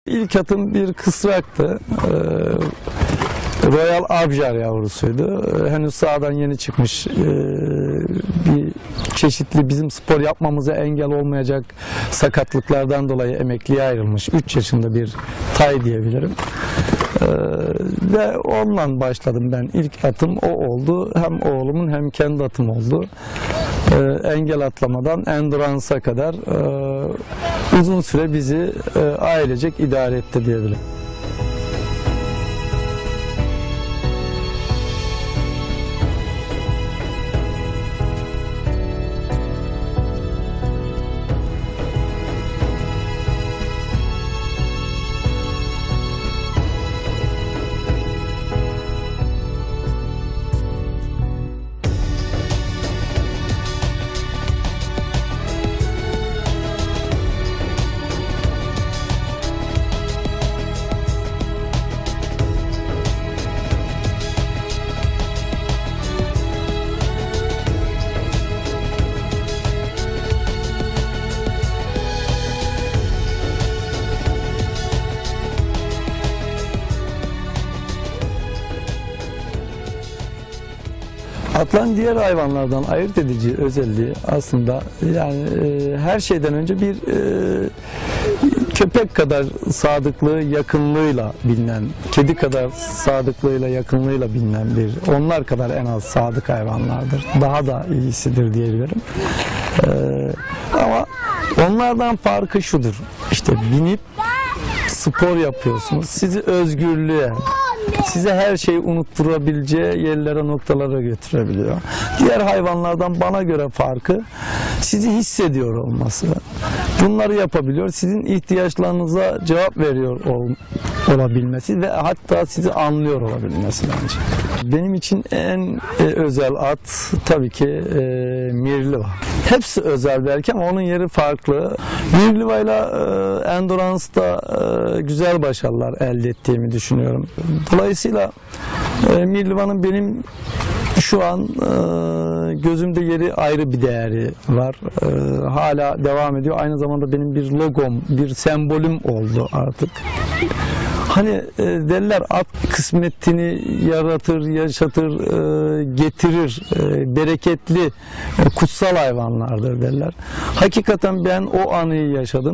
İlk atım bir kısraktı. Royal Abjar yavrusuydu. Henüz sahadan yeni çıkmış, bir çeşitli bizim spor yapmamıza engel olmayacak sakatlıklardan dolayı emekliye ayrılmış. 3 yaşında bir tay diyebilirim. Ve onunla başladım ben. İlk atım o oldu. Hem oğlumun hem kendi atım oldu. Engel atlamadan endurance'a kadar uzun süre bizi ailecek idare etti diyebilirim. Atların diğer hayvanlardan ayırt edici özelliği aslında yani her şeyden önce bir köpek kadar sadıklığı, yakınlığıyla bilinen, kedi kadar sadıklığıyla, yakınlığıyla bilinen onlar kadar en az sadık hayvanlardır. Daha da iyisidir diyebilirim. Ama onlardan farkı şudur. İşte binip spor yapıyorsunuz. Sizi özgürlüğe, size her şeyi unutturabileceği yerlere, noktalara götürebiliyor. Diğer hayvanlardan bana göre farkı sizi hissediyor olması. Bunları yapabiliyor. Sizin ihtiyaçlarınıza cevap veriyor olabilmesi ve hatta sizi anlıyor olabilmesi bence. Benim için en özel at tabii ki Mirliva. Hepsi özel belki ama onun yeri farklı. Mirliva ile Endurance'da güzel başarılar elde ettiğimi düşünüyorum. Dolayısıyla Mirliva'nın benim şu an gözümde yeri ayrı bir değeri var. Hala devam ediyor. Aynı zamanda benim bir logom, bir sembolüm oldu artık. Hani derler at kısmetini yaratır, yaşatır, getirir, bereketli, kutsal hayvanlardır derler. Hakikaten ben o anıyı yaşadım.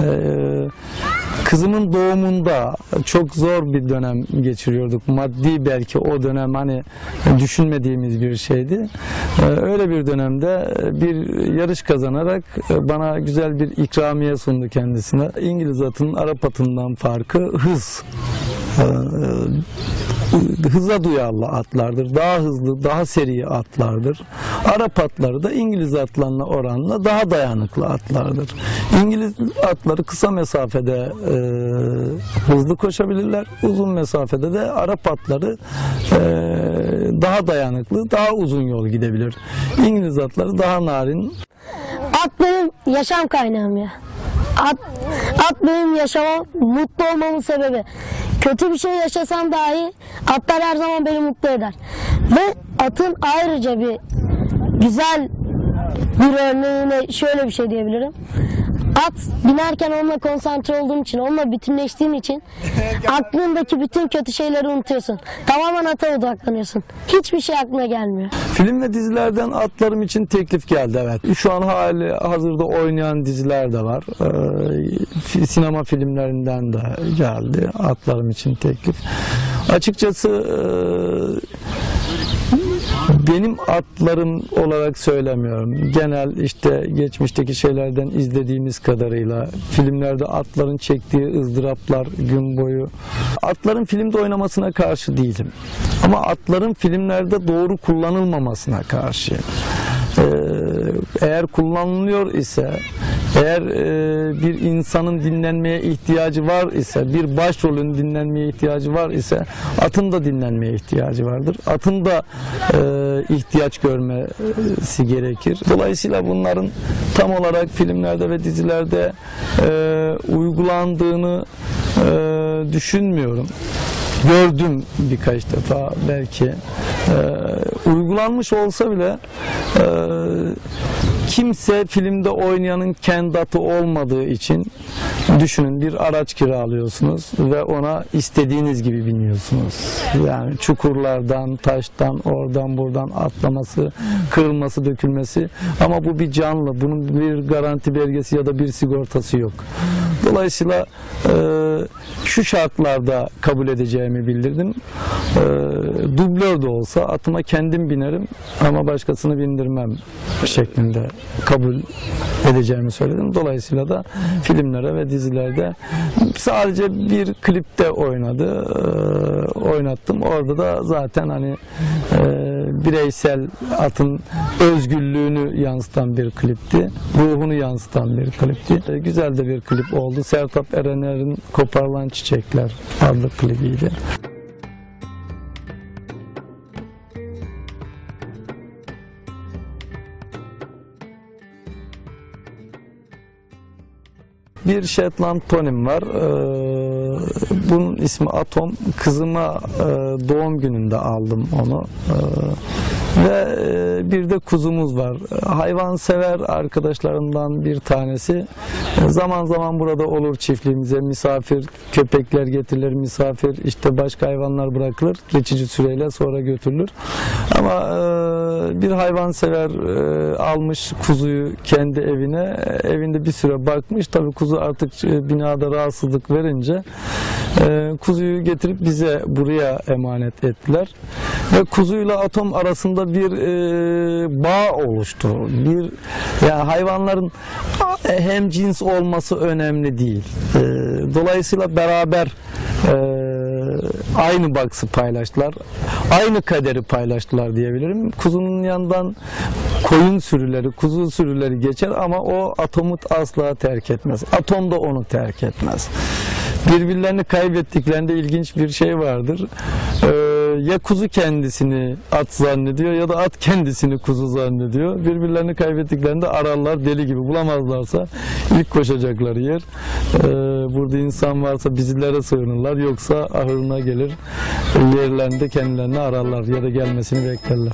Kızımın doğumunda çok zor bir dönem geçiriyorduk. Maddi belki o dönem hani düşünmediğimiz bir şeydi. Öyle bir dönemde bir yarış kazanarak bana güzel bir ikramiye sundu kendisine. İngiliz atının Arap atından farkı hız. Hıza duyarlı atlardır. Daha hızlı, daha seri atlardır. Arap atları da İngiliz atlarına oranla daha dayanıklı atlardır. İngiliz atları kısa mesafede hızlı koşabilirler. Uzun mesafede de Arap atları daha dayanıklı, daha uzun yol gidebilir. İngiliz atları daha narin. At benim yaşam kaynağım ya. At benim yaşamam, mutlu olmamın sebebi. Kötü bir şey yaşasam dahi atlar her zaman beni mutlu eder. Ve atın ayrıca bir güzel bir örneğine şöyle bir şey diyebilirim. At binerken onunla konsantre olduğun için, onunla bütünleştiğin için aklındaki bütün kötü şeyleri unutuyorsun. Tamamen ata odaklanıyorsun. Hiçbir şey aklına gelmiyor. Film ve dizilerden atlarım için teklif geldi, evet. Şu an hali hazırda oynayan diziler de var. Sinema filmlerinden de geldi atlarım için teklif. Açıkçası benim atlarım olarak söylemiyorum. Genel işte geçmişteki şeylerden izlediğimiz kadarıyla filmlerde atların çektiği ızdıraplar gün boyu. Atların filmde oynamasına karşı değilim. Ama atların filmlerde doğru kullanılmamasına karşıyım. Eğer kullanılıyor ise, eğer bir insanın dinlenmeye ihtiyacı var ise, bir başrolün dinlenmeye ihtiyacı var ise atın da dinlenmeye ihtiyacı vardır. Atın da ihtiyaç görmesi gerekir. Dolayısıyla bunların tam olarak filmlerde ve dizilerde uygulandığını düşünmüyorum. Gördüm birkaç defa belki. Uygulanmış olsa bile kimse filmde oynayanın kendi atı olmadığı için düşünün, bir araç kiralıyorsunuz ve ona istediğiniz gibi biniyorsunuz. Yani çukurlardan, taştan, oradan buradan atlaması, kırılması, dökülmesi, ama bu bir canlı. Bunun bir garanti belgesi ya da bir sigortası yok. Dolayısıyla şu şartlarda kabul edeceğimi bildirdim. Dublör de olsa atıma kendim binerim ama başkasını bindirmem şeklinde kabul edeceğimi söyledim. Dolayısıyla da filmlere ve dizilerde sadece bir klipte oynattım. Orada da zaten hani bireysel atın özgürlüğünü yansıtan bir klipti. Ruhunu yansıtan bir klipti. Güzel de bir klip oldu. Sertab Erener'in Koparılan Çiçekler adlı klibiydi. Bir Shetland Pony'm var. Bunun ismi Atom. Kızıma doğum gününde aldım onu. Ve bir de kuzumuz var. Hayvansever arkadaşlarımdan bir tanesi. Zaman zaman burada olur çiftliğimize. Misafir, köpekler getirilir, misafir, işte başka hayvanlar bırakılır. Geçici süreyle sonra götürülür. Ama bir hayvansever almış kuzuyu kendi evine. Evinde bir süre bakmış. Tabii kuzu artık binada rahatsızlık verince kuzuyu getirip bize buraya emanet ettiler. Ve kuzuyla Atom arasında bir bağ oluştu. Yani hayvanların hem cins olması önemli değil. Dolayısıyla beraber aynı baksı paylaştılar. Aynı kaderi paylaştılar diyebilirim. Kuzunun yanından koyun sürüleri, kuzu sürüleri geçer ama o Atom'u asla terk etmez. Atom da onu terk etmez. Birbirlerini kaybettiklerinde ilginç bir şey vardır. Ya kuzu kendisini at zannediyor ya da at kendisini kuzu zannediyor. Birbirlerini kaybettiklerinde ararlar deli gibi. Bulamazlarsa ilk koşacakları yer. Burada insan varsa bizlere sığınırlar, yoksa ahırına gelir, yerlerinde kendilerini ararlar ya da gelmesini beklerler.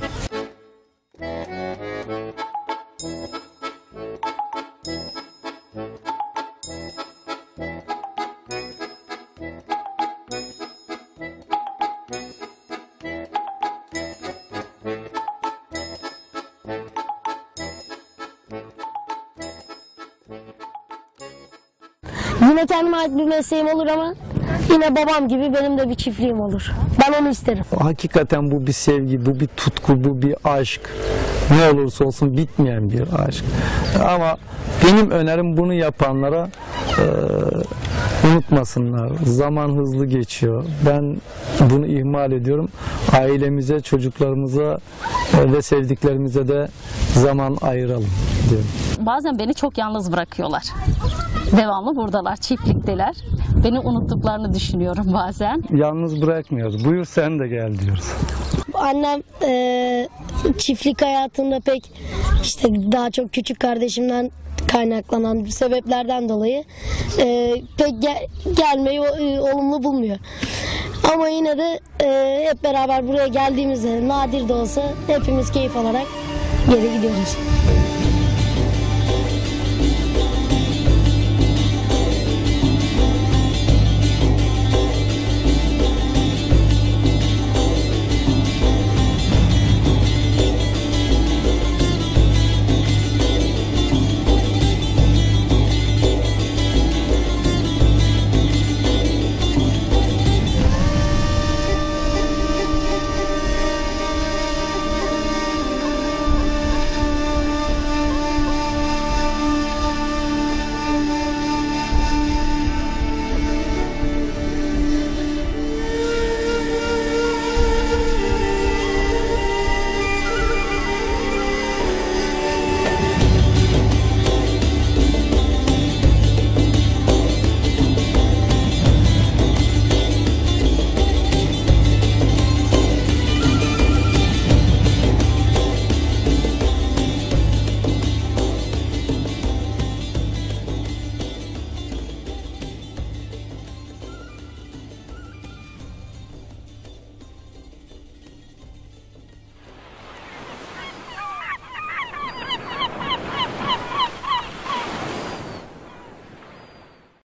Yine kendime ait bir mesleğim olur ama yine babam gibi benim de bir çiftliğim olur. Ben onu isterim. Hakikaten bu bir sevgi, bu bir tutku, bu bir aşk. Ne olursa olsun bitmeyen bir aşk. Ama benim önerim bunu yapanlara unutmasınlar. Zaman hızlı geçiyor. Ben bunu ihmal ediyorum. Ailemize, çocuklarımıza ve sevdiklerimize de zaman ayıralım diyorum. Bazen beni çok yalnız bırakıyorlar. Devamlı buradalar, çiftlikteler. Beni unuttuklarını düşünüyorum bazen. Yalnız bırakmıyoruz. Buyur sen de gel diyoruz. Annem çiftlik hayatında pek işte daha çok küçük kardeşimden kaynaklanan sebeplerden dolayı pek gelmeyi olumlu bulmuyor. Ama yine de hep beraber buraya geldiğimizde nadir de olsa hepimiz keyif alarak geri gidiyoruz.